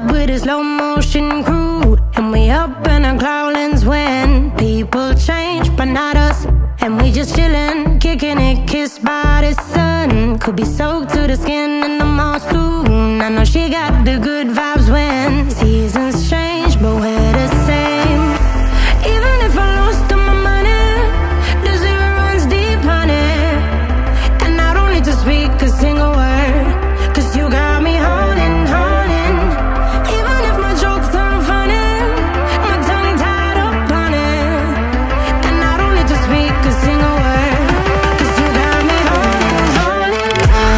with a slow motion crew, and we up in our growlings when people change, but not us. And we just chillin', kicking it, kissed by the sun. Could be soaked to the skin in the mall soon. I know she got the good vibes when seasons change, but we're the same. Even if I lost all my money, the zero runs deep, honey. And I don't need to speak a single word, 'cause you got me holding, holding. Even if my jokes aren't funny, my tongue tied up on it. And I don't need to speak a single word, 'cause you got me holding, holding.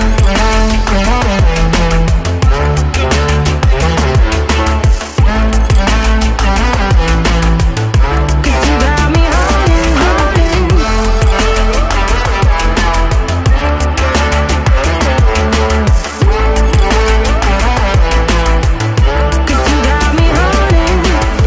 'Cause you got me holding, holding. 'Cause you got me holding.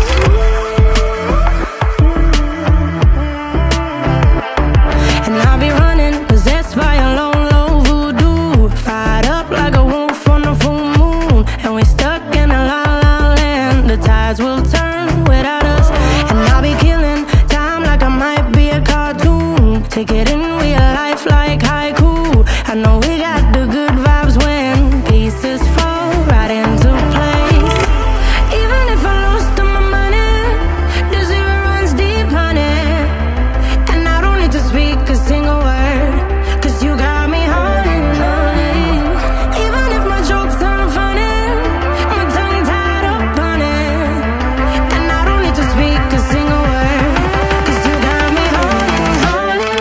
And I'll be running, possessed by a low, low voodoo. Fired up like a wolf on a full moon. And we're stuck in a la la land. The tides will turn without us. And I'll be killing time like I might be a cartoon. Take it in real life like haiku. I know we got the good vibes when pieces fall right into place. Even if I lost all my money, the zero runs deep, honey. And I don't need to speak a single word, 'cause you got me holding, holding. Even if my jokes aren't funny, my tongue tied up on it. And I don't need to speak a single word, 'cause you got me holding, holding.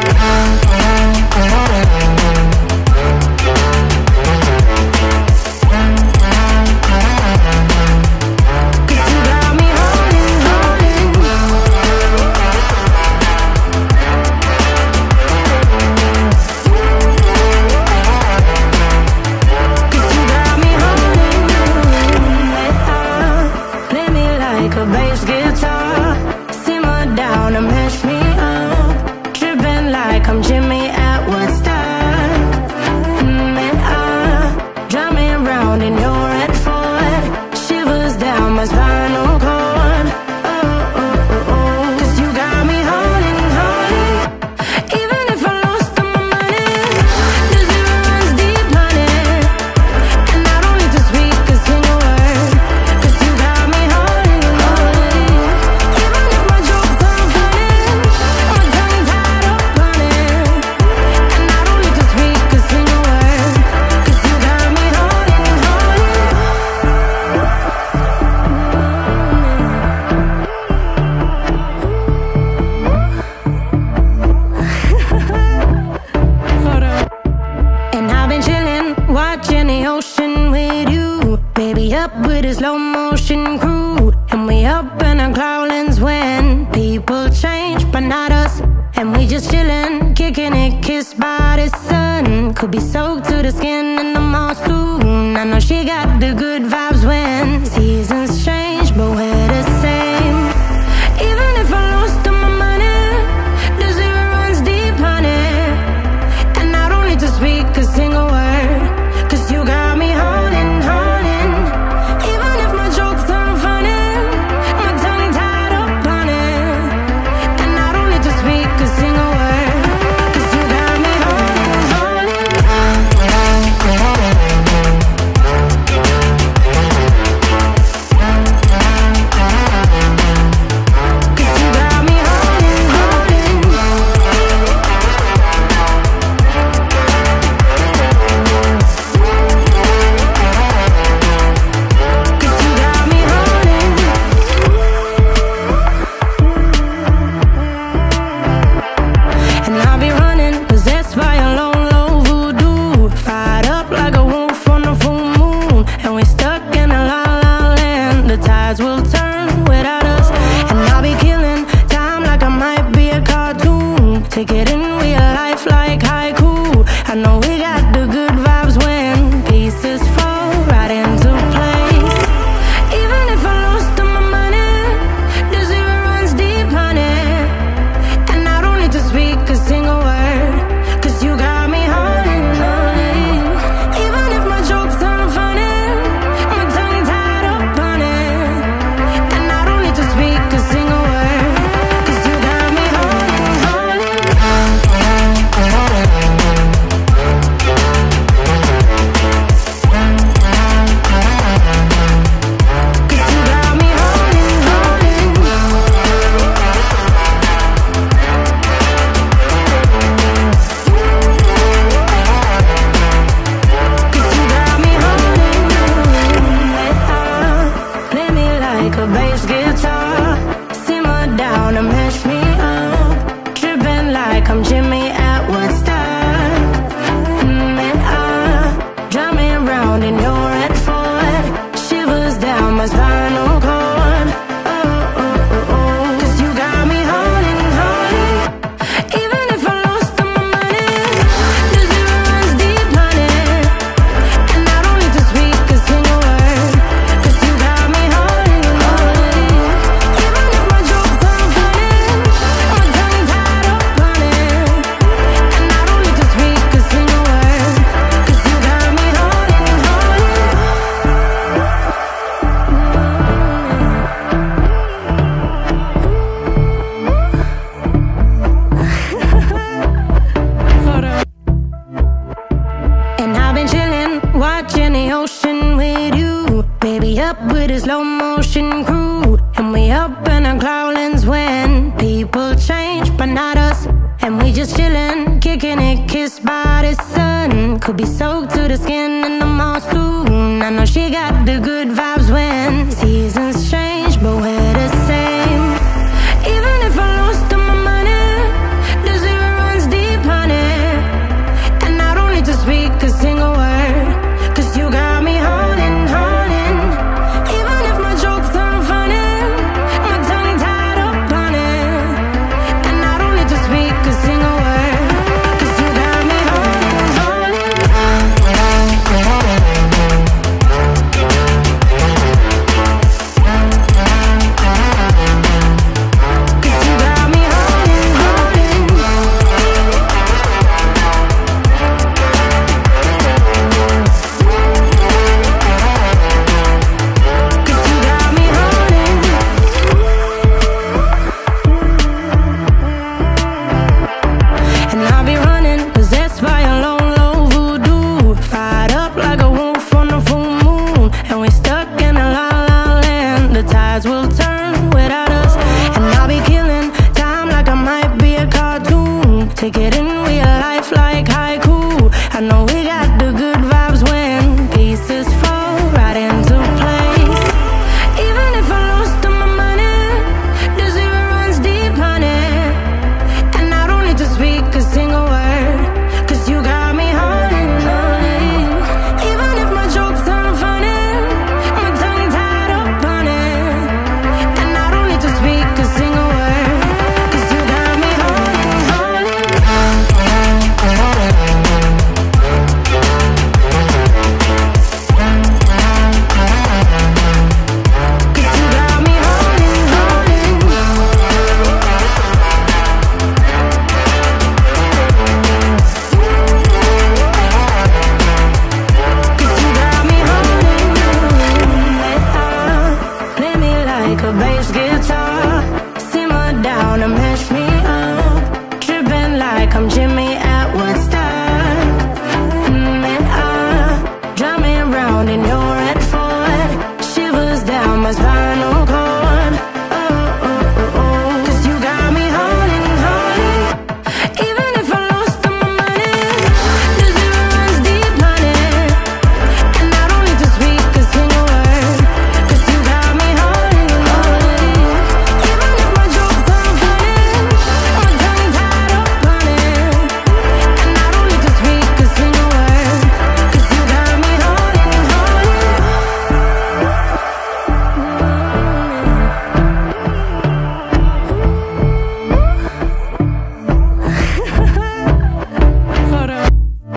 'Cause you got me holding, holding. 'Cause you got me holding. Play me like a bass guitar, simmer down and mash me up, tripping like I'm Jimmy at Woodstock. Drive me around in your red Ford, shivers down my spinal cord. Oh, oh, oh, oh. 'Cause you got me holding, holding. Even if I lost all my money, the zero runs deep, honey. And I don't need to speak a single word, 'cause you got me holding, holding. Even if my jokes aren't funny, my tongue tied up on it. And I don't need to speak a single word, 'cause you got me holding, holding. Hold up. And I've been chillin', watching the ocean with you. Baby, up with a slow motion crew. And we up in our growlings when people change, but not us. And we just chillin', kicking it, kissed by the sun. Could be soaked to the skin in the mall soon. I know she got the good vibes when seasons change, but we're the same. Even if I lost all my money, the zero runs deep, honey. And I don't need to speak a single word, 'cause you got me holding, holding. Even if my jokes aren't funny, my tongue tied up on it. And I don't need to speak a single word, 'cause you got me holding, holding. 'Cause you got me holding, holding. 'Cause you got me holding. And I'll be running, possessed by a low, low voodoo. Fired up like a wolf on a full moon. And we're stuck in a la la land. The tides will turn without us. And I'll be killing time like I might be a cartoon. Take it in real life like haiku. I know we got the good vibes when pieces fall right into place. Even if I lost all my money, the zero runs deep, honey. And I don't need to speak a single word, 'cause you got me holding, holding. Even if my jokes aren't funny, my tongue tied up on a slow motion crew, and we up in our clouds when people change, but not us. And we just chillin', kicking it, kissed by the sun. Could be soaked to the skin in the mall soon. I know she got the good vibes when seasons change, but we're the same. Even if I lost all my money, the zero runs deep, honey. And I don't need to speak a single word, 'cause you got me holding, holding. Even if my jokes aren't funny, my tongue tied up on it. And I don't need to speak a single word, 'cause you got me holding, holding. 'Cause you got me holding, holding. 'Cause you got me holding. And I'll be running, possessed by a low, low voodoo. Fired up like a wolf on the full moon. And we stuck in a la la land. The tides will turn without us. And I'll be killing time like I might be a cartoon. Take it in real life like haiku. I know we got the good vibes when pieces fall right into place. Even if I lost all my money, the zero runs deep, honey. And I don't need to speak a single word, 'cause you got me holding, holding. Even if my jokes aren't funny, my tongue tied up on it. And I don't need to speak a single word, 'cause you got me holding, holding. 'Cause you got me holding, holding. 'Cause you got me holding. Play me like a bass guitar, simmer down and mash me up, tripping like I'm Jimmy at Woodstock. Drive me around in your red Ford, shivers down my spinal cord. Oh, oh, oh, oh. 'Cause you got me holding, holding. Even if I lost all my money, the zero runs deep, honey. And I don't need to speak a single word, 'cause you got me holding, holding. Even if my jokes aren't funny, my tongue tied up on it. And I don't need to speak a single word, 'cause you got me holding, holding. Hold on.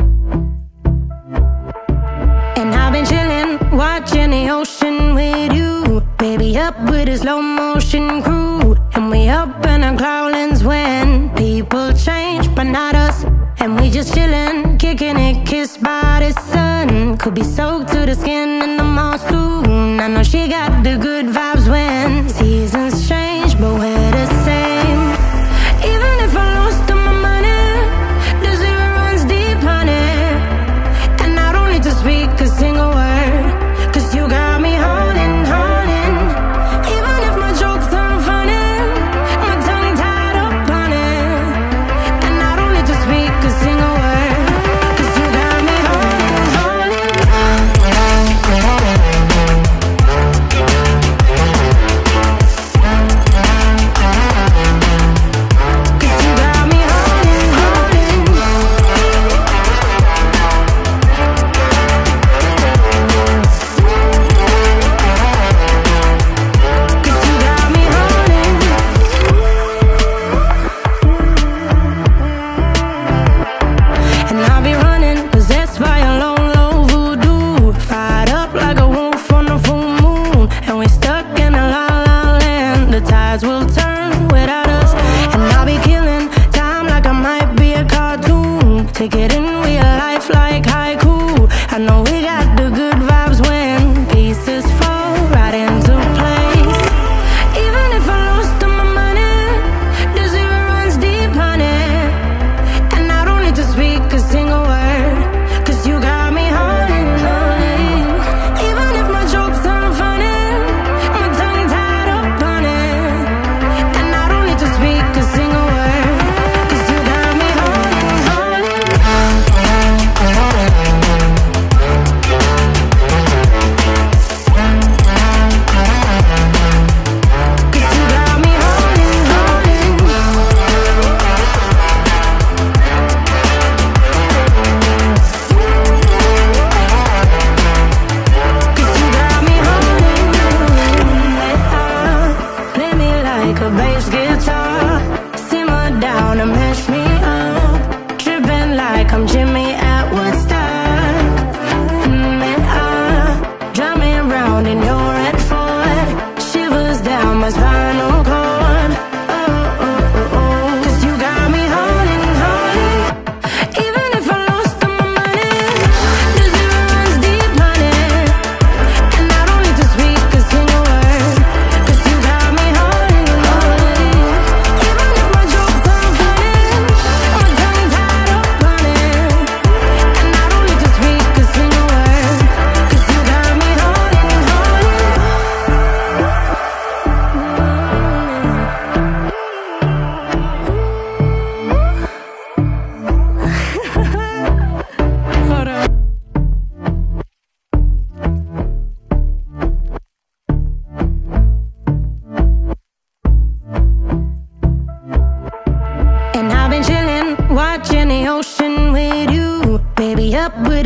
And I've been chillin', watching the ocean with you. Baby, up with a slow motion crew. And we up in our clouds when people change, but not us. And we just chillin', kicking it, kissed by the sun. Could be soaked to the skin in the mall soon. I know she got the good vibes when seasons change, but we're the same. Even if I lost all my money, the zero runs deep, honey. And I don't need to speak a single word, 'cause you got me holding, holding. Even if my jokes aren't funny, my tongue tied up on it. And I don't need to speak a single word, 'cause you got me holding, holding.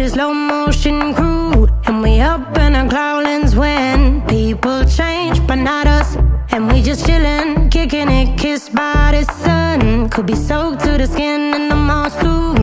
the slow motion crew, and we up in our growlings when people change, but not us. And we just chillin', kicking it, kissed by the sun. Could be soaked to the skin in the mall soon.